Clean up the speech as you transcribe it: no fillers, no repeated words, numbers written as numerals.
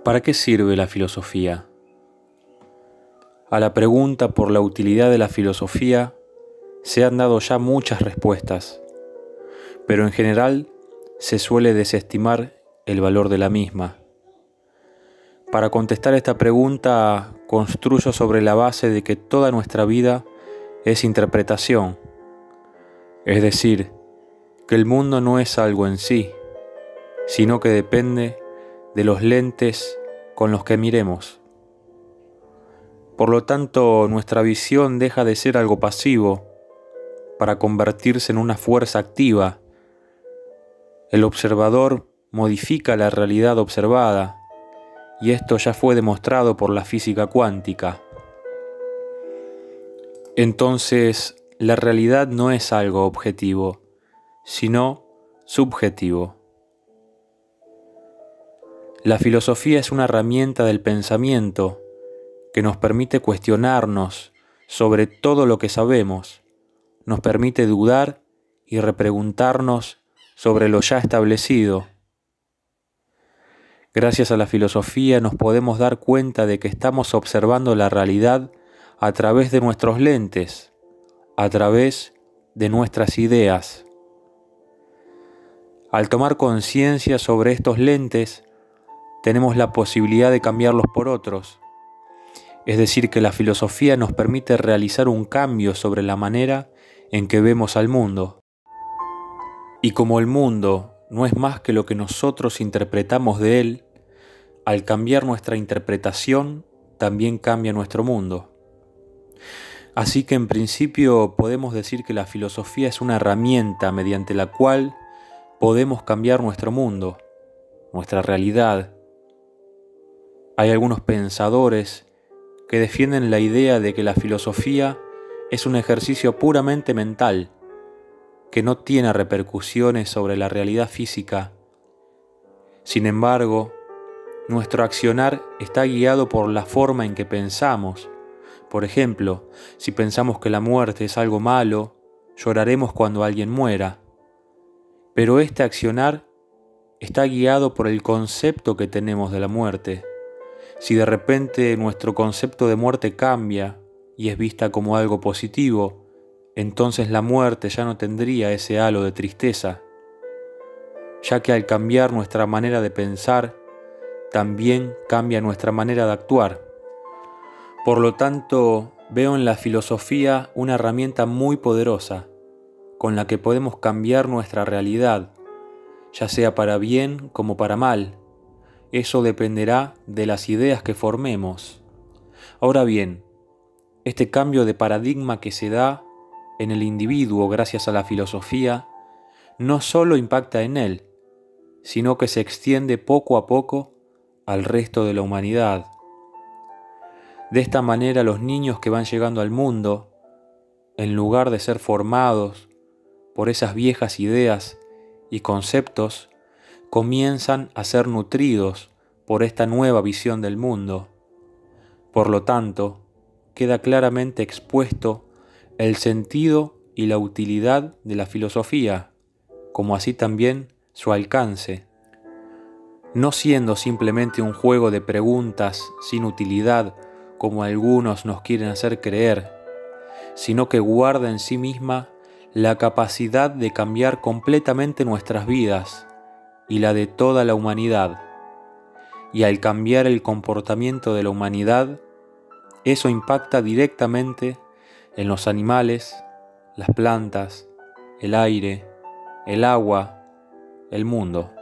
¿Para qué sirve la filosofía? A la pregunta por la utilidad de la filosofía se han dado ya muchas respuestas, pero en general se suele desestimar el valor de la misma. Para contestar esta pregunta construyo sobre la base de que toda nuestra vida es interpretación, es decir, que el mundo no es algo en sí, sino que depende de los lentes con los que miremos. Por lo tanto, nuestra visión deja de ser algo pasivo para convertirse en una fuerza activa. El observador modifica la realidad observada, y esto ya fue demostrado por la física cuántica. Entonces, la realidad no es algo objetivo, sino subjetivo. La filosofía es una herramienta del pensamiento que nos permite cuestionarnos sobre todo lo que sabemos, nos permite dudar y repreguntarnos sobre lo ya establecido. Gracias a la filosofía nos podemos dar cuenta de que estamos observando la realidad a través de nuestros lentes, a través de nuestras ideas. Al tomar conciencia sobre estos lentes, tenemos la posibilidad de cambiarlos por otros. Es decir, que la filosofía nos permite realizar un cambio sobre la manera en que vemos al mundo. Y como el mundo no es más que lo que nosotros interpretamos de él, al cambiar nuestra interpretación, también cambia nuestro mundo. Así que en principio podemos decir que la filosofía es una herramienta mediante la cual podemos cambiar nuestro mundo, nuestra realidad. Hay algunos pensadores que defienden la idea de que la filosofía es un ejercicio puramente mental, que no tiene repercusiones sobre la realidad física. Sin embargo, nuestro accionar está guiado por la forma en que pensamos. Por ejemplo, si pensamos que la muerte es algo malo, lloraremos cuando alguien muera. Pero este accionar está guiado por el concepto que tenemos de la muerte. Si de repente nuestro concepto de muerte cambia y es vista como algo positivo, entonces la muerte ya no tendría ese halo de tristeza, ya que al cambiar nuestra manera de pensar, también cambia nuestra manera de actuar. Por lo tanto, veo en la filosofía una herramienta muy poderosa, con la que podemos cambiar nuestra realidad, ya sea para bien como para mal. Eso dependerá de las ideas que formemos. Ahora bien, este cambio de paradigma que se da en el individuo gracias a la filosofía no solo impacta en él, sino que se extiende poco a poco al resto de la humanidad. De esta manera, los niños que van llegando al mundo, en lugar de ser formados por esas viejas ideas y conceptos, comienzan a ser nutridos por esta nueva visión del mundo. Por lo tanto, queda claramente expuesto el sentido y la utilidad de la filosofía, como así también su alcance, no siendo simplemente un juego de preguntas sin utilidad como algunos nos quieren hacer creer, sino que guarda en sí misma la capacidad de cambiar completamente nuestras vidas y la de toda la humanidad. Y al cambiar el comportamiento de la humanidad, eso impacta directamente en los animales, las plantas, el aire, el agua, el mundo.